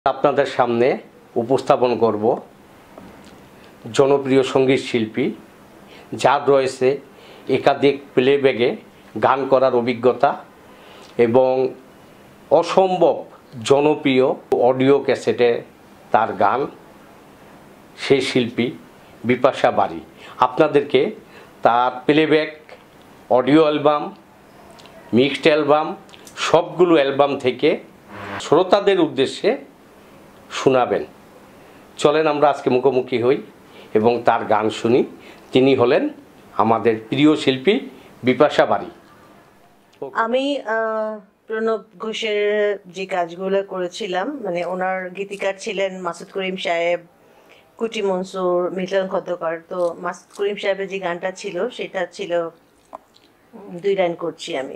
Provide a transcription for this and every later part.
আপনাদের সামনে উপস্থাপন করব জনপ্রিয় সঙ্গীত শিল্পী যার রয়েছে একাধিক প্লেব্যাকে গান করার অভিজ্ঞতা এবং অসম্ভব জনপ্রিয় অডিও ক্যাসেটে তার গান, সেই শিল্পী বিপাশা বারী। আপনাদেরকে তার playback audio album, mixed album, সবগুলো অ্যালবাম থেকে শ্রোতাদের উদ্দেশ্যে শোনাবেন। চলেন আমরা আজকে মুখোমুখি হই এবং তার গান শুনি। তিনি হলেন আমাদের প্রিয় শিল্পী বিপাশা বারী। আমি প্রণব ঘোষের যে কাজগুলো করেছিলাম, মানে ওনার গীতিকার ছিলেন মাসুদ করিম সাহেব, কুটি মনসুর, মিলন খন্দকার। তো মাসুদ করিম সাহেবের যে গানটা ছিল সেটা ছিল, দুই লাইন করছি আমি।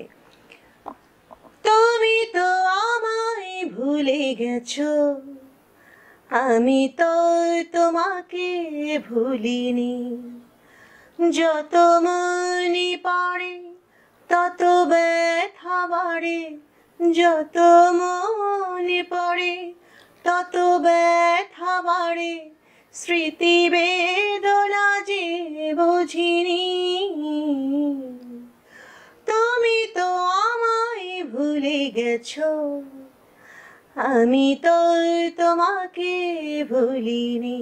তুমি তো আমায় ভুলে গেছো, আমি তো তোমাকে ভুলিনি, যত মনে পড়ে তত ব্যথা বাড়ে, যত মনে পড়ে তত ব্যথা বাড়ে, স্মৃতি বেদনা যে বুঝিনি, তুমি তো আমায় ভুলে গেছো, আমি তো তোমাকে ভুলিনি।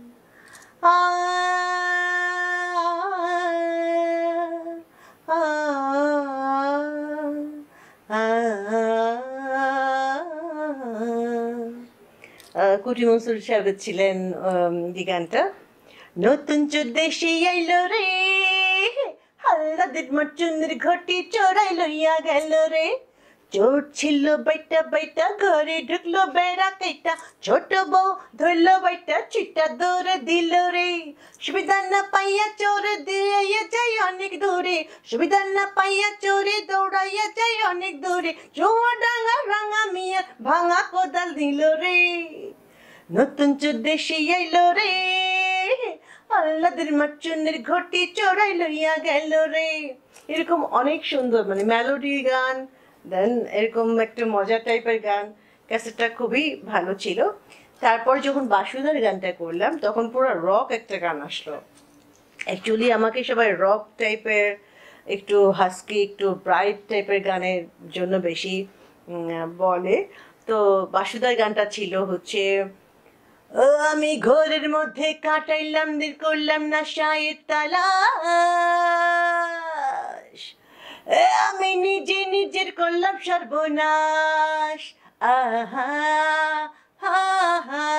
কুটি মনসুর সাহেব ছিলেন এই গানটা। নতুন দেশে আইলো রে, হাল্লাদের মচুনের ঘটি চোরাই লইয়া গেল রে, চোর ছিল বাইটা বাইটা, ঘরে ঢুকলো বেড়া কেটা, ছোট বউ ধরলো বাইটা, চিটা দৌড়ে দিল রে, সুবিধা না পাইয়া চোরে দিয়ে যাই অনেক দূরে, সুবিধা না পাইয়া চোরে দৌড়াইয়া যাই অনেক দূরে, চোয়া ডাঙা রাঙা মিয়া ভাঙা কোদাল দিল রে, নতুন দেশে আইলো রে, আল্লাদের মাচুনের ঘটি চোরাই লইয়া গেল রে। এরকম অনেক সুন্দর মানে মেলোডি গান, দেন এরকম একটা মজা টাইপের গান। ক্যাসেটটা খুবই ভালো ছিল। তারপর যখন বাসুদার গানটা করলাম তখন পুরো রক একটা গান আসলো। অ্যাকচুয়ালি আমাকে সবাই রক টাইপের, একটু হাস্কি, একটু ব্রাইট টাইপের গানের জন্য বেশি বলে। তো বাসুদার গানটা ছিল হচ্ছে, আমি ঘরের মধ্যে কাটাইলাম দিন, করলাম না শায়ের তালাশ, আমি নিজে নিজের করলাম সর্বনাশ, আহা হা হা,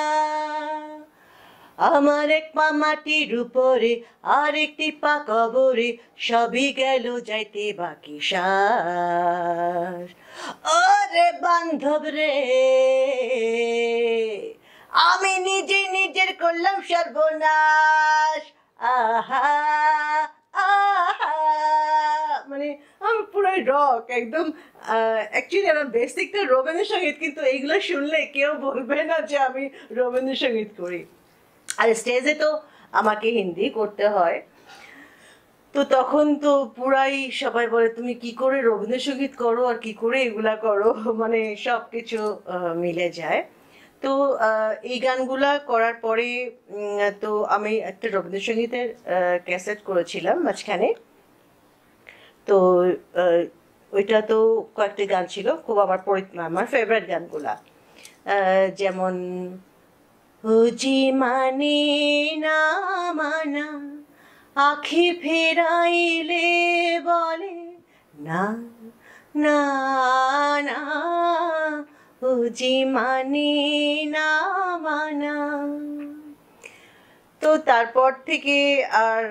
আমার এক পা মাটির উপরে আর একটি পা কবরে, সবই গেল যাইতে বাকি শ্বাস, ওরে বান্ধব রে, আমি নিজে নিজের করলাম সর্বনাশ, আহা আহা। মানে আমি পুরো রক একদম। অ্যাকচুয়ালি আমার বেসিকটা রবীন্দ্রসঙ্গীত, কিন্তু এইগুলো শুনলে কেউ বলবে না যে আমি রবীন্দ্রসঙ্গীত করি। আর স্টেজে তো আমাকে হিন্দি করতে হয়, তো তখন তো পুরাই সবাই বলে তুমি কি করে রবীন্দ্রসঙ্গীত করো আর কি করে এগুলা করো, মানে সব কিছু মিলে যায়। তো এই গানগুলা করার পরে তো আমি একটা রবীন্দ্রসঙ্গীতের ক্যাসেট করেছিলাম মাঝখানে। তো ওইটা তো কয়েকটি গান ছিল খুব আমার ফেভারিট গানগুলা, যেমন হুজি মানে না মানা, আখি ফেরাইলে বলে না না না, হুজি মানে না মানা। তো তারপর থেকে আর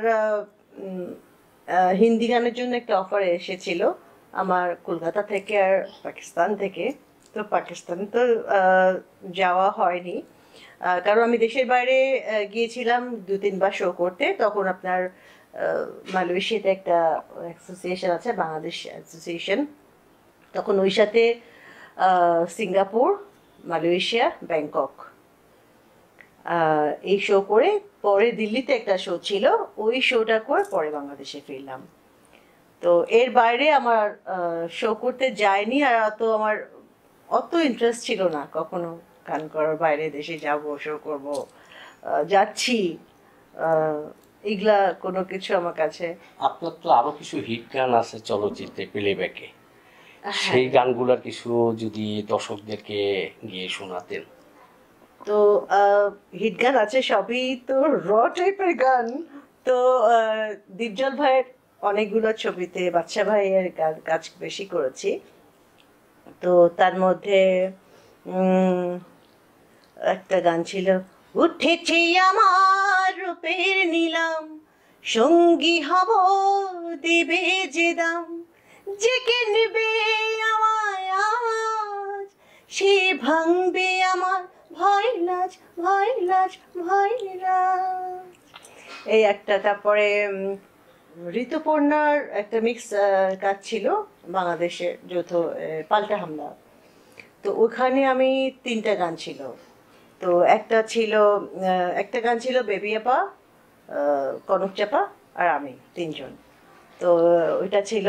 হিন্দি গানের জন্য একটা অফার এসেছিল আমার কলকাতা থেকে আর পাকিস্তান থেকে। তো পাকিস্তান তো যাওয়া হয়নি, কারণ আমি দেশের বাইরে গিয়েছিলাম 2-3 বার শো করতে। তখন আপনার মালয়েশিয়াতে একটা অ্যাসোসিয়েশন আছে, বাংলাদেশ অ্যাসোসিয়েশন, তখন ওই সাথে সিঙ্গাপুর, মালয়েশিয়া, ব্যাংকক এই শো করে, পরে দিল্লিতে একটা শো ছিল, ওই শোটা করে পরে বাংলাদেশে ফিরলাম। তো এর বাইরে আমার শো করতে যায়নি, আর আমার অত ইন্টারেস্ট ছিল না কখনো গান করার, বাইরে দেশে যাব, শো করব, যাচ্ছি, এগুলা কোনো কিছু আমার কাছে। আপনার তো আরো কিছু হিট গান আছে চলচ্চিত্রে প্লেব্যাকে, সেই গানগুলোর কিছু যদি দর্শকদেরকে গিয়ে শোনাতেন। তো হিট গান আছে, সবই তো র টাইপের গান। তো দীপজল ভাইয়ের অনেকগুলো ছবিতে বাদশা ভাইয়ের কাজ বেশি করেছি। তো তার মধ্যে একটা গান ছিল, উঠেছে আমার রূপের নিলাম, সঙ্গী হব দিবে যে দাম, যে কিনবে আমায় আজ, সে ভাঙবে আমার ভয় লাজ, ভয় লাজ, ভয় লাজ। এই একটা। তারপরে ঋতুপর্ণার একটা মিক্স কাজ ছিল বাংলাদেশের যৌথ পাল্টা হামলা। তো ওখানে আমি 3টা গান ছিল। তো একটা গান ছিল বেবি আপা, কনক চাপা আর আমি 3জন। তো ওইটা ছিল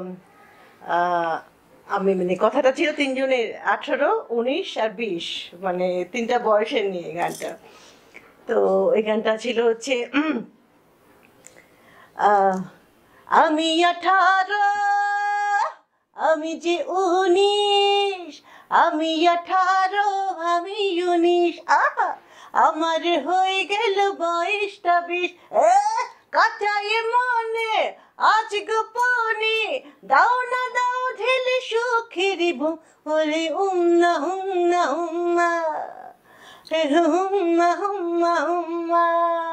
আমি মানে কথাটা ছিল 3জনের 18, 19 আর 20, মানে 3টা বয়সের নিয়ে গানটা। তো ওই গানটা ছিল হচ্ছে আমি 18, আমি যে 19, আমি 18, আমি 19, আমার হয়ে গেল বয়সটা 20, কাটায় মনে আজ গোপনে, দাও না দাও ঢেলে সুখের বলে উম্মা উম্মা উম্মা উম্মা উম্মা উম্মা।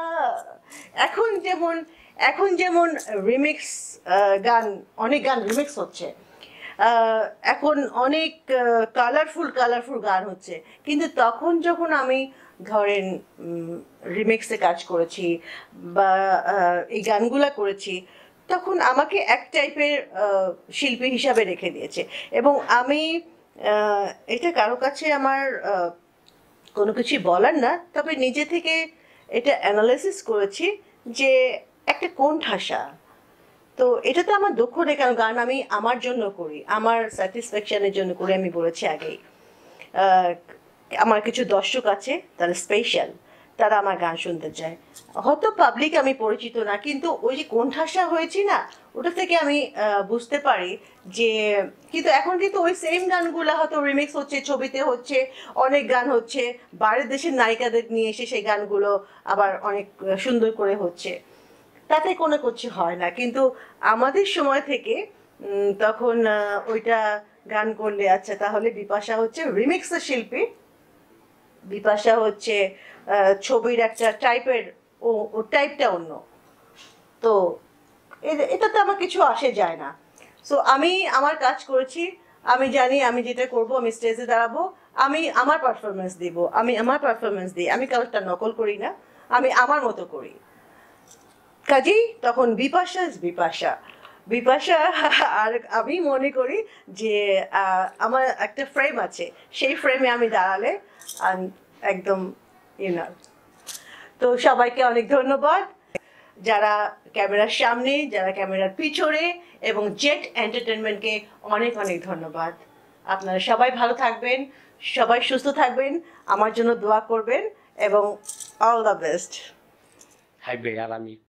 এখন যেমন রিমিক্স গান, অনেক গান রিমিক্স হচ্ছে, এখন অনেক কালারফুল গান হচ্ছে। কিন্তু তখন যখন আমি ধরেন রিমিক্সে কাজ করেছি বা এই গানগুলা করেছি, তখন আমাকে এক টাইপের শিল্পী হিসাবে রেখে দিয়েছে। এবং আমি এটা কারো কাছে আমার কোনো কিছু বলার না, তবে নিজে থেকে এটা অ্যানালাইসিস করেছি যে একটা কোণঠাসা। তো এটা তো আমার দুঃখ নেই, কারণ গান আমি আমার জন্য করি, আমার স্যাটিসফ্যাকশনের জন্য করি। আমি বলেছি আগেই, আমার কিছু দর্শক আছে তারা স্পেশাল, তারা আমার গান শুনতে চায়। হয়তো পাবলিক আমি পরিচিত না, কিন্তু ওই যে কোণঠাসা হয়েছি না, ওটা থেকে আমি বুঝতে পারি যে কিন্তু এখন কিন্তু ওই সেম গানগুলো হয়তো রিমিক্স হচ্ছে, ছবিতে হচ্ছে, অনেক গান হচ্ছে, বাইরের দেশের নায়িকাদের নিয়ে এসে সেই গানগুলো আবার অনেক সুন্দর করে হচ্ছে, তাতে কোনো কিছু হয় না। কিন্তু আমাদের সময় থেকে তখন ওইটা গান করলে আচ্ছা তাহলে বিপাশা হচ্ছে রিমিক্সের শিল্পী, বিপাশা হচ্ছে ছবির একটা টাইপের, ও টাইপটা অন্য। তো এটাতে আমার কিছু আসে যায় না। সো আমি আমার কাজ করেছি, আমি জানি আমি যেটা করব, আমি স্টেজে দাঁড়াবো, আমি আমার পারফরমেন্স দিব, আমি আমার পারফরমেন্স দিই, আমি কারোরটা নকল করি না, আমি আমার মতো করি। কাজেই তখন বিপাশা বিপাশা। আর আমি মনে করি যে আমার একটা ফ্রেম আছে, সেই ফ্রেমে আমি দাঁড়ালে একদম ইউনার। তো সবাইকে অনেক ধন্যবাদ, যারা ক্যামেরার সামনে, যারা ক্যামেরার পিছনে, এবং জেট এন্টারটেনমেন্টকে অনেক অনেক ধন্যবাদ। আপনারা সবাই ভালো থাকবেন, সবাই সুস্থ থাকবেন, আমার জন্য দোয়া করবেন, এবং অল দ্য বেস্ট। হাই ভাই, আর আমি